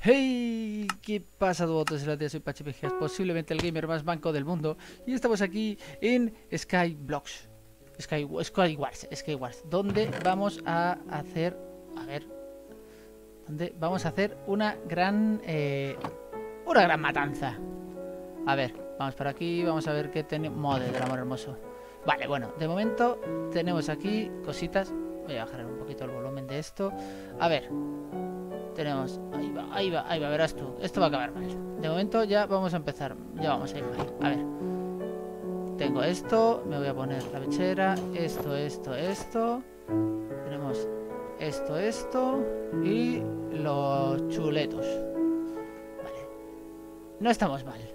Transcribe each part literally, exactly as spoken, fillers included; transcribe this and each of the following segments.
Hey, ¿qué pasa, todos? Soy Pachipejas, posiblemente el gamer más manco del mundo. Y estamos aquí en Skyblocks Sky, Skywars, Skywars, donde vamos a hacer... A ver... Donde vamos a hacer una gran... Eh, una gran matanza. A ver, vamos por aquí, vamos a ver qué tenemos... Madre del amor hermoso. Vale, bueno, de momento tenemos aquí cositas. Voy a bajar un poquito el volumen de esto. A ver... Tenemos, ahí va, ahí va, ahí va, verás tú. Esto va a acabar mal. De momento ya vamos a empezar. Ya vamos a ir mal. A ver. Tengo esto, me voy a poner la pechera. Esto, esto, esto. Tenemos esto, esto. Y los chuletos. Vale. No estamos mal.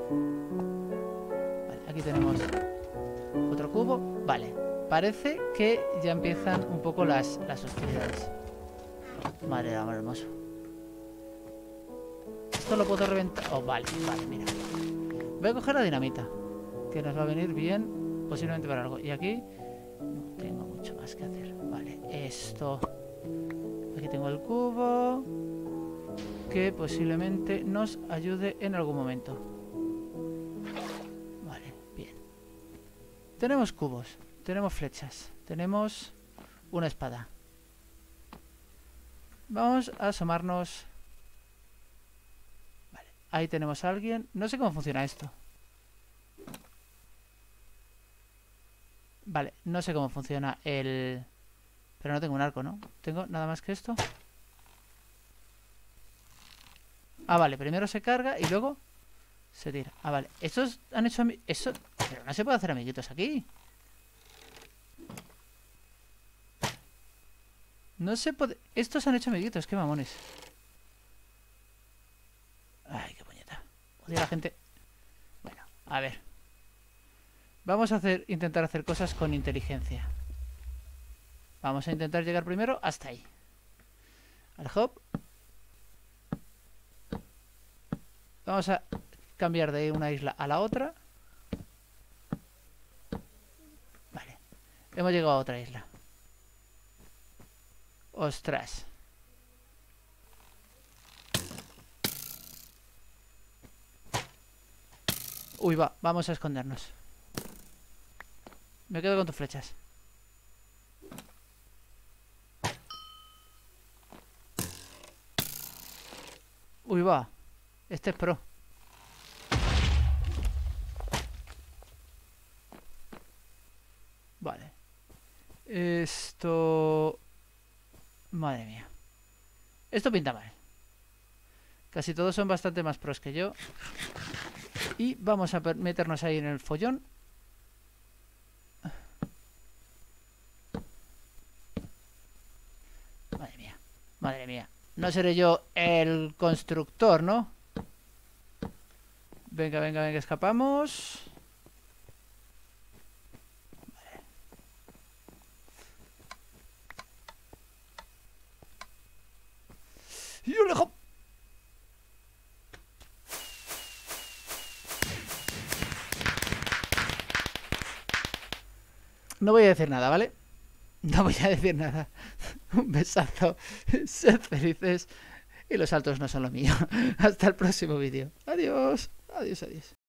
Vale, aquí tenemos otro cubo. Vale. Parece que ya empiezan un poco las, las hostilidades. Madre de amor hermoso. Esto lo puedo reventar. Oh, vale, vale, mira. Voy a coger la dinamita, que nos va a venir bien, posiblemente para algo. Y aquí no tengo mucho más que hacer. Vale, esto. Aquí tengo el cubo, que posiblemente nos ayude en algún momento. Vale, bien. Tenemos cubos, tenemos flechas, tenemos una espada. Vamos a asomarnos. Vale, ahí tenemos a alguien. No sé cómo funciona esto. Vale, no sé cómo funciona el... Pero no tengo un arco, ¿no? Tengo nada más que esto. Ah, vale, primero se carga y luego se tira. Ah, vale, estos han hecho... Eso... Pero no se puede hacer amiguitos aquí. No se puede... Estos han hecho amiguitos, qué mamones. Ay, qué puñeta. Odio a la gente. Bueno, a ver. Vamos a hacer, intentar hacer cosas con inteligencia. Vamos a intentar llegar primero hasta ahí. Al hop. Vamos a cambiar de una isla a la otra. Vale. Hemos llegado a otra isla. Ostras. Uy, va, vamos a escondernos. Me quedo con tus flechas. Uy, va. Este es pro. Vale. Esto... Madre mía. Esto pinta mal. Casi todos son bastante más pros que yo. Y vamos a meternos ahí en el follón. Madre mía. Madre mía. No seré yo el constructor, ¿no? Venga, venga, venga, escapamos. ¡Yo le hop! No voy a decir nada, ¿vale? No voy a decir nada. Un besazo. Sed felices. Y los saltos no son lo mío. Hasta el próximo vídeo. Adiós. Adiós, adiós.